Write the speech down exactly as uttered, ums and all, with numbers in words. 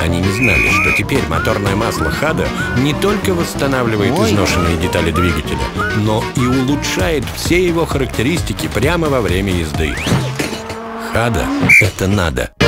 Они не знали, что теперь моторное масло Хада не только восстанавливает Ой. изношенные детали двигателя, но и улучшает все его характеристики прямо во время езды. Хада — это надо.